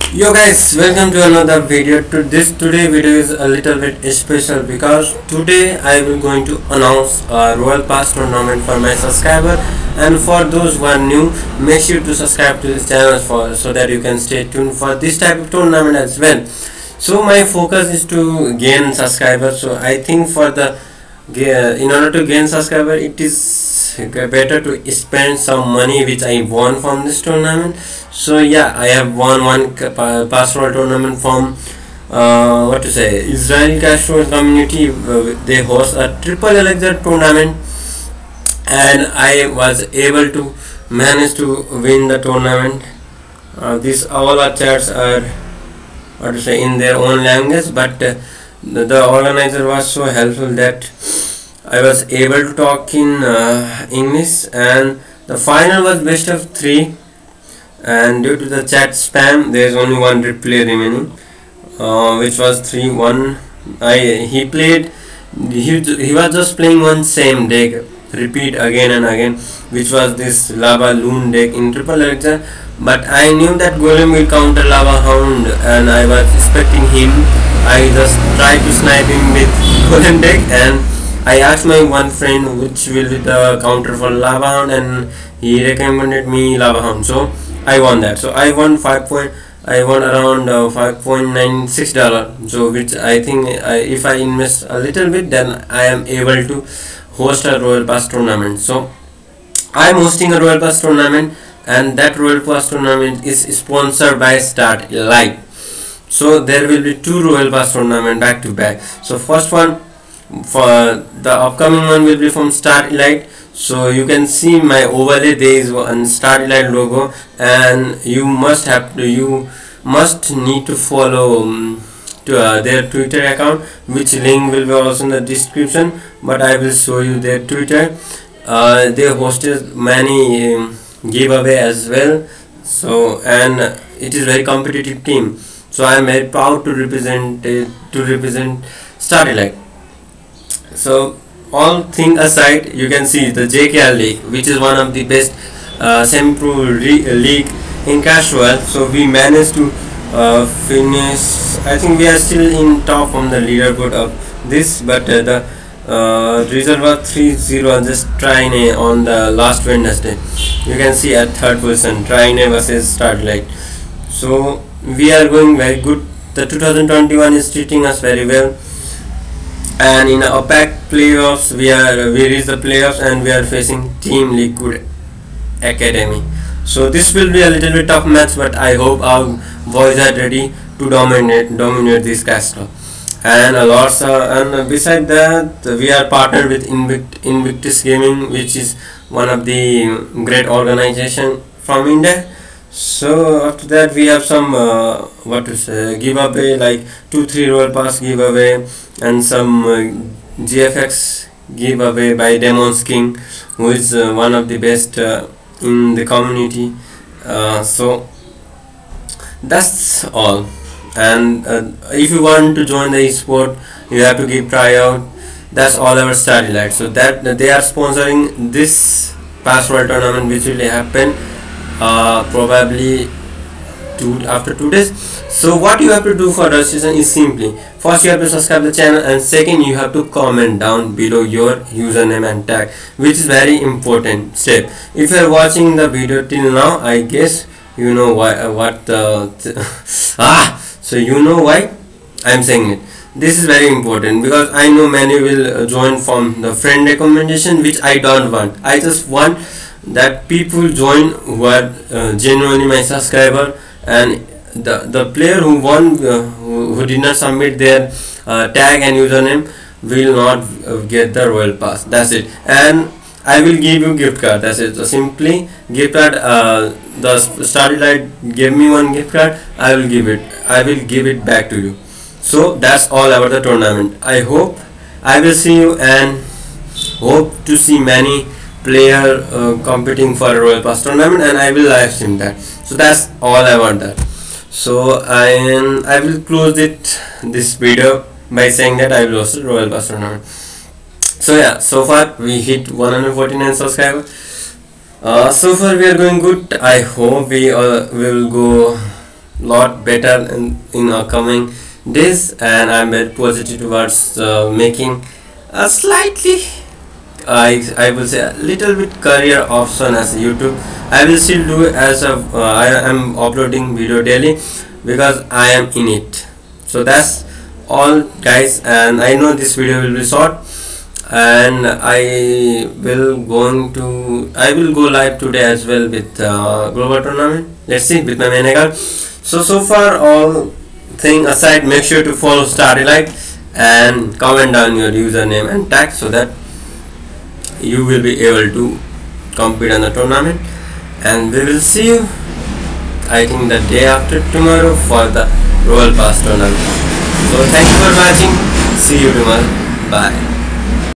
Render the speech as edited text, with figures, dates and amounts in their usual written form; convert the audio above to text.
Yo guys, welcome to another video. Today video is a little bit special because today I will going to announce a Royal Pass tournament for my subscriber, and for those who are new, make sure to subscribe to this channel so that you can stay tuned for this type of tournament as well. So my focus is to gain subscribers. So I think for the in order to gain subscriber, it is better to spend some money which I won from this tournament. So yeah, I have won one pastoral tournament from Israel Casual community. They host a triple elixir tournament, and I was able to manage to win the tournament. These all our chats are in their own language, but the organizer was so helpful that I was able to talk in English, and the final was best of 3, and due to the chat spam there is only one replay remaining, which was 3-1. He was just playing one same deck, repeat again and again, which was this Lava Loon deck in triple elixir, but I knew that Golem will counter Lava Hound and I was expecting him. I just tried to snipe him with Golem deck, and I asked my one friend which will be the counter for Lava Hound, and he recommended me Lava Hound, so I won that. So I won around $5.96, so which I think if I invest a little bit, then I am able to host a Royal Pass tournament. So I am hosting a Royal Pass tournament, and that Royal Pass tournament is sponsored by Start Elite. So there will be 2 Royal Pass tournament back to back. So first one, for the upcoming one, will be from Start Elite. So you can see my overlay, there is one Start Elite logo, and you must need to follow their Twitter account, which link will be also in the description, but I will show you their Twitter. They hosted many giveaway as well, so and it is very competitive team, so I am very proud to represent Start Elite. So all thing aside, you can see the JKR League, which is one of the best semi-pro league in casual. So we managed to finish. I think we are still in top from the leaderboard of this, but the result was 3-0 just Trine on the last Wednesday. You can see at 3rd position Trine versus Start Elite. So we are going very good. The 2021 is treating us very well, and in OPAC playoffs we reached the playoffs, and we are facing Team Liquid Academy. So this will be a little bit tough match, but I hope our boys are ready to dominate this castle. And and beside that, we are partnered with Invictus Gaming, which is one of the great organization from India. So after that, we have some giveaway, like 2-3 Royal Pass giveaway, and some GFX giveaway by Demons King, who is one of the best in the community. So that's all. And if you want to join the esport, you have to give tryout. That's all our Start Elite. So that they are sponsoring this pastoral tournament, which will happen probably after 2 days. So what you have to do for registration is simply, first you have to subscribe the channel, and second you have to comment down below your username and tag, which is very important step. If you are watching the video till now, I guess you know why so you know why I am saying it. This is very important because I know many will join from the friend recommendation, which I don't want. I just want that people join who are genuinely my subscriber, and the player who won who did not submit their tag and username will not get the Royal Pass. That's it. And I will give you gift card. That's it. So simply gift card. The Start Elite gave me one gift card. I will give it back to you. So that's all about the tournament. I hope I will see you, and hope to see many player competing for a Royal Pass tournament, and I will live stream that. So that's all I want that. So I will close this video by saying that I will host a Royal Pass tournament. So yeah, so far we hit 149 subscribers. So far we are going good. I hope we will go lot better in upcoming days, and I'm very positive towards making a slightly, I will say a little bit career option as YouTube. I will still do as a I am uploading video daily because I am in it. So that's all guys, and I know this video will be short, and I will go live today as well with global tournament. Let's see with my main account. So far, all thing aside, make sure to follow Starlight and comment down your username and tag so that you will be able to compete on the tournament. And we will see you, I think, the day after tomorrow for the Royal Pass tournament. So thank you for watching. See you tomorrow. Bye.